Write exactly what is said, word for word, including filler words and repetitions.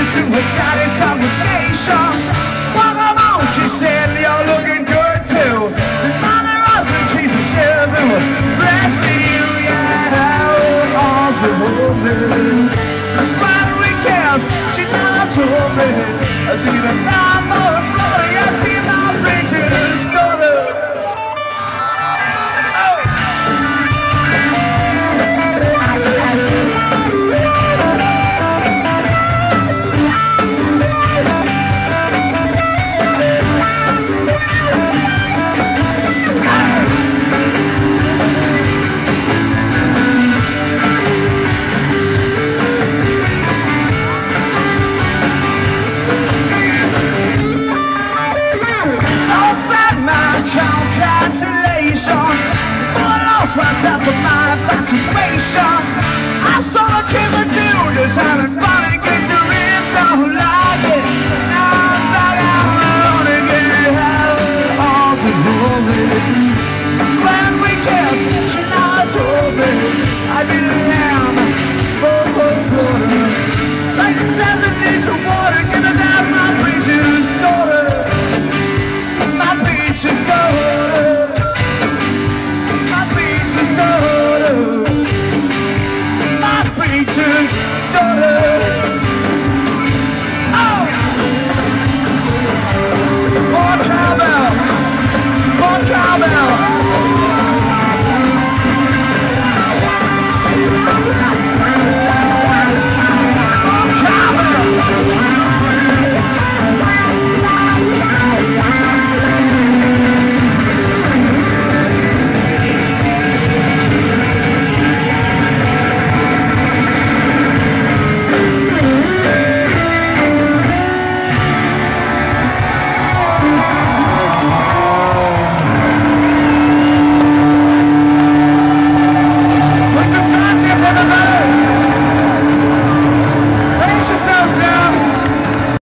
to her daddy's congregation. Well, come on, she said, you're looking good too. And her husband, she's a shiver, rest of you, yeah, oh, arms are holding. And finally cares, she never told me. I think I'm not more slowly, I see my preacher's daughter. Congratulations, I lost myself to my infatuation. I saw the kids are doing just having fun and get to it, don't like it. Now I'm back out alone again, all to holy. When we kissed, she now told me I be the lamb for her slaughter. Like the desert needs some water.